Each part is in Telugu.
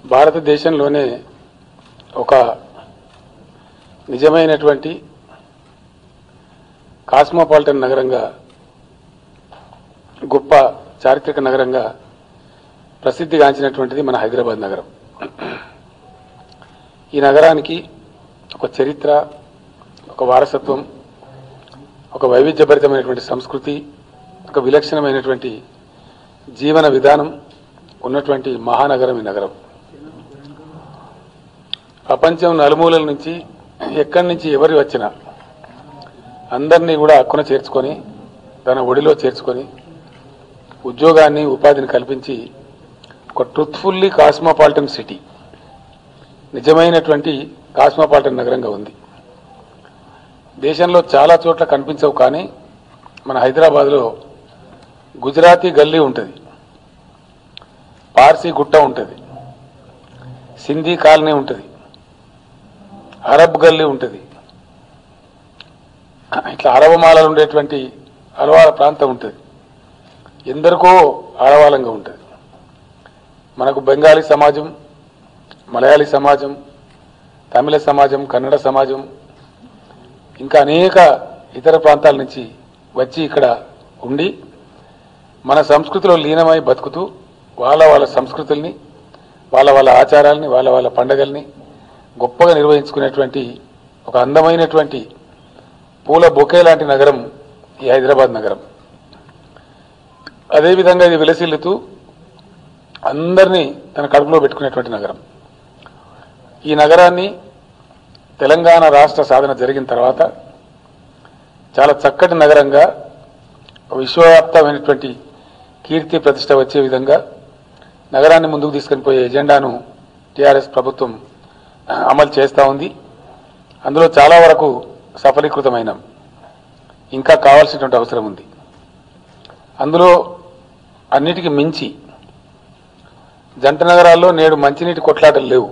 భారతదేశంలోనే ఒక నిజమైనటువంటి కాస్మోపాలిటన్ నగరంగా గొప్ప చారిత్రక నగరంగా ప్రసిద్ధిగాంచినటువంటిది మన హైదరాబాద్ నగరం. ఈ నగరానికి ఒక చరిత్ర, ఒక వారసత్వం, ఒక వైవిధ్యభరితమైనటువంటి సంస్కృతి, ఒక విలక్షణమైనటువంటి జీవన విధానం ఉన్నటువంటి మహానగరం ఈ నగరం. ప్రపంచం నలుమూలల నుంచి ఎక్కడి నుంచి ఎవరు వచ్చినా అందరినీ కూడా హక్కున చేర్చుకొని తన ఒడిలో చేర్చుకొని ఉద్యోగాన్ని ఉపాధిని కల్పించి ఒక ట్రూత్ఫుల్లీ కాస్మోపాలిటన్ సిటీ, నిజమైనటువంటి కాస్మోపాలిటన్ నగరంగా ఉంది. దేశంలో చాలా చోట్ల కనిపించవు, కానీ మన హైదరాబాద్లో గుజరాతీ గల్లీ ఉంటుంది, పార్సీ గుట్ట ఉంటుంది, సింధీ కాలనీ ఉంటుంది, అరబ్ గల్లీ ఉంటుంది, ఇట్లా అరవమాలలు ఉండేటువంటి అలవాల ప్రాంతం ఉంటుంది, ఎందరికో ఆడవాలంగా ఉంటుంది. మనకు బెంగాలీ సమాజం, మలయాళీ సమాజం, తమిళ సమాజం, కన్నడ సమాజం, ఇంకా అనేక ఇతర ప్రాంతాల నుంచి వచ్చి ఇక్కడ ఉండి మన సంస్కృతిలో లీనమై బతుకుతూ వాళ్ళ సంస్కృతుల్ని, వాళ్ళ ఆచారాలని, వాళ్ళ పండగల్ని గొప్పగా నిర్వహించుకునేటువంటి ఒక అందమైనటువంటి పూల బొకే లాంటి నగరం ఈ హైదరాబాద్ నగరం. అదేవిధంగా ఇది విలసిల్లుతూ అందరినీ తన కడుపులో పెట్టుకునేటువంటి నగరం. ఈ నగరాన్ని తెలంగాణ రాష్ట్ర సాధన జరిగిన తర్వాత చాలా చక్కటి నగరంగా విశ్వవ్యాప్తమైనటువంటి కీర్తి ప్రతిష్ట వచ్చే విధంగా నగరాన్ని ముందుకు తీసుకొని పోయే ఎజెండాను టీఆర్ఎస్ ప్రభుత్వం అమలు చేస్తూ ఉంది. అందులో చాలా వరకు సఫలీకృతమైన, ఇంకా కావాల్సినటువంటి అవసరం ఉంది. అందులో అన్నిటికీ మించి జంట నగరాల్లో నేడు మంచినీటి కొట్లాటలు లేవు.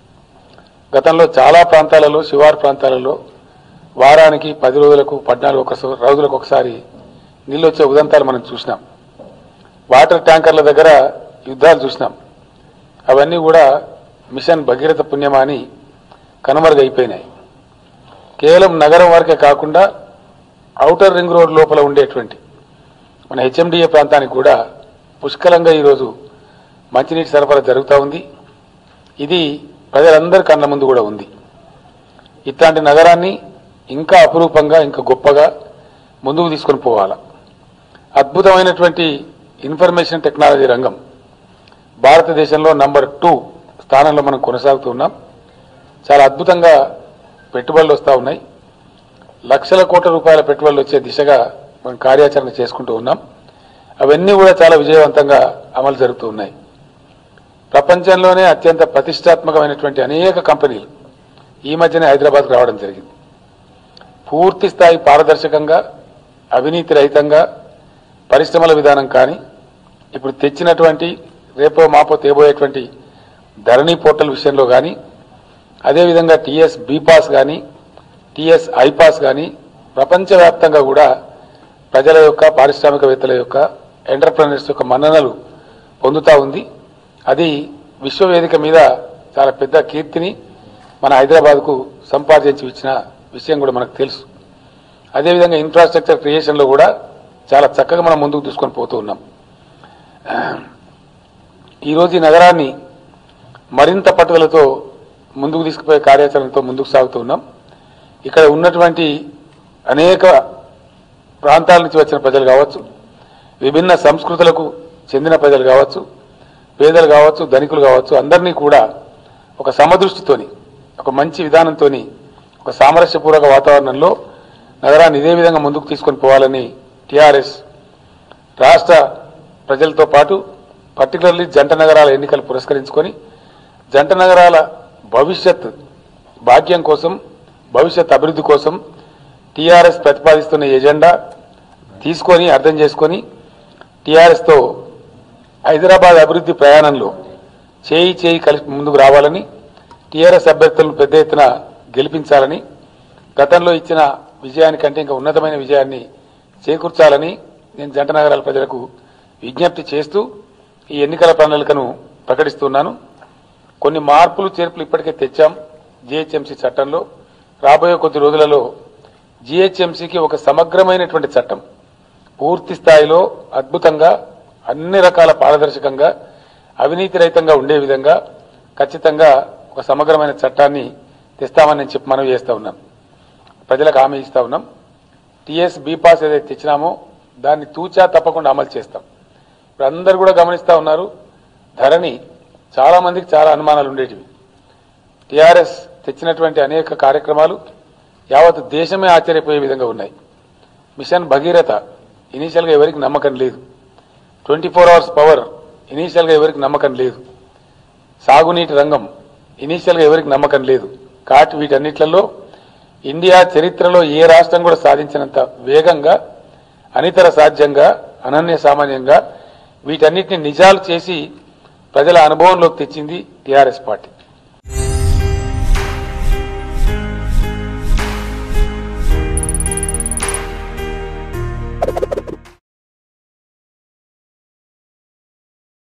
గతంలో చాలా ప్రాంతాలలో, శివారు ప్రాంతాలలో వారానికి 10 రోజులకు 14 రోజులకు ఒకసారి నీళ్ళు వచ్చే ఉదంతాలు మనం చూసినాం. వాటర్ ట్యాంకర్ల దగ్గర యుద్ధాలు చూసినాం. అవన్నీ కూడా మిషన్ భగీరథ పుణ్యమాని కనుమరుగైపోయినాయి. కేవలం నగరం వరకే కాకుండా ఔటర్ రింగ్ రోడ్ లోపల ఉండేటువంటి మన హెచ్ఎండిఏ ప్రాంతానికి కూడా పుష్కలంగా ఈరోజు మంచినీటి సరఫరా జరుగుతూ ఉంది. ఇది ప్రజలందరి కళ్ళ ముందు కూడా ఉంది. ఇట్లాంటి నగరాన్ని ఇంకా అపురూపంగా, ఇంకా గొప్పగా ముందుకు తీసుకొని పోవాలా. అద్భుతమైనటువంటి ఇన్ఫర్మేషన్ టెక్నాలజీ రంగం భారతదేశంలో నంబర్ 2 స్థానంలో మనం కొనసాగుతూ ఉన్నాం. చాలా అద్భుతంగా పెట్టుబడులు వస్తూ ఉన్నాయి. లక్షల కోట్ల రూపాయల పెట్టుబడులు వచ్చే దిశగా మనం కార్యాచరణ చేసుకుంటూ ఉన్నాం. అవన్నీ కూడా చాలా విజయవంతంగా అమలు జరుగుతూ ఉన్నాయి. ప్రపంచంలోనే అత్యంత ప్రతిష్టాత్మకమైనటువంటి అనేక కంపెనీలు ఈ మధ్యనే హైదరాబాద్కు రావడం జరిగింది. పూర్తి స్థాయి పారదర్శకంగా, అవినీతి రహితంగా పరిశ్రమల విధానం కానీ, ఇప్పుడు తెచ్చినటువంటి రేపో మాపో తేబోయేటువంటి ధరణి పోర్టల్ విషయంలో కానీ, అదేవిధంగా టీఎస్ బీపాస్ కానీ, టీఎస్ ఐపాస్ కానీ ప్రపంచవ్యాప్తంగా కూడా ప్రజల యొక్క, పారిశ్రామికవేత్తల యొక్క, ఎంటర్ప్రెన్యూర్స్ యొక్క మన్ననలు పొందుతూ ఉంది. అది విశ్వవేదిక మీద చాలా పెద్ద కీర్తిని మన హైదరాబాద్కు సంపాదించి ఇచ్చిన విషయం కూడా మనకు తెలుసు. అదేవిధంగా ఇన్ఫ్రాస్ట్రక్చర్ క్రియేషన్లో కూడా చాలా చక్కగా మనం ముందుకు తీసుకొని పోతూ ఉన్నాం. ఈరోజు ఈ నగరాన్ని మరింత పట్టుదలతో ముందుకు తీసుకుపోయే కార్యాచరణతో ముందుకు సాగుతూ ఉన్నాం. ఇక్కడ ఉన్నటువంటి అనేక ప్రాంతాల నుంచి వచ్చిన ప్రజలు కావచ్చు, విభిన్న సంస్కృతులకు చెందిన ప్రజలు కావచ్చు, పేదలు కావచ్చు, ధనికులు కావచ్చు, అందరినీ కూడా ఒక సమదృష్టితోని, ఒక మంచి విధానంతో, ఒక సామరస్యపూర్వక వాతావరణంలో నగరాన్ని ఇదే విధంగా ముందుకు తీసుకొని పోవాలని టీఆర్ఎస్ రాష్ట్ర ప్రజలతో పాటు పర్టికులర్లీ జంట నగరాల ఎన్నికలు పురస్కరించుకొని జంట నగరాల భవిష్యత్ భాగ్యం కోసం, భవిష్యత్ అభివృద్ధి కోసం టీఆర్ఎస్ ప్రతిపాదిస్తున్న ఎజెండా తీసుకొని అర్థం చేసుకొని టీఆర్ఎస్తో హైదరాబాద్ అభివృద్ధి ప్రయాణంలో చేయి కలిసి ముందుకు రావాలని, టీఆర్ఎస్ అభ్యర్థులను పెద్ద ఎత్తున గెలిపించాలని, గతంలో ఇచ్చిన విజయానికంటే ఇంకా ఉన్నతమైన విజయాన్ని చేకూర్చాలని నేను జంట నగరాల ప్రజలకు విజ్ఞప్తి చేస్తూ ఈ ఎన్నికల ప్రణాళికను ప్రకటిస్తున్నాను. కొన్ని మార్పులు చేర్పులు ఇప్పటికే తెచ్చాం జీహెచ్ఎంసీ చట్టంలో. రాబోయే కొద్ది రోజులలో జీహెచ్ఎంసీకి ఒక సమగ్రమైనటువంటి చట్టం పూర్తి స్థాయిలో అద్భుతంగా అన్ని రకాల పారదర్శకంగా అవినీతి రహితంగా ఉండే విధంగా ఖచ్చితంగా ఒక సమగ్రమైన చట్టాన్ని తెస్తామని నేను చెప్పి మనవి చేస్తా ఉన్నాం. ప్రజలకు హామీ ఇస్తా ఉన్నాం. టీఎస్ బీపాస్ ఏదైతే తెచ్చినామో దాన్ని తూచా తప్పకుండా అమలు చేస్తాం. ఇప్పుడు అందరూ కూడా గమనిస్తా ఉన్నారు, ధరణి చాలా మందికి చాలా అనుమానాలు ఉండేటివి. టీఆర్ఎస్ తెచ్చినటువంటి అనేక కార్యక్రమాలు యావత్ దేశమే ఆశ్చర్యపోయే విధంగా ఉన్నాయి. మిషన్ భగీరథ ఇనీషియల్గా ఎవరికి నమ్మకం లేదు. 24 hours పవర్ ఇనీషియల్గా ఎవరికి నమ్మకం లేదు. సాగునీటి రంగం ఇనీషియల్గా ఎవరికి నమ్మకం లేదు. కాబట్టి వీటన్నిట్లలో ఇండియా చరిత్రలో ఏ రాష్ట్రం కూడా సాధించినంత వేగంగా అనితర సాధ్యంగా అనన్య సామాన్యంగా వీటన్నిటిని నిజాలు చేసి ప్రజల అనుభవంలోకి తెచ్చింది టీఆర్ఎస్ పార్టీ.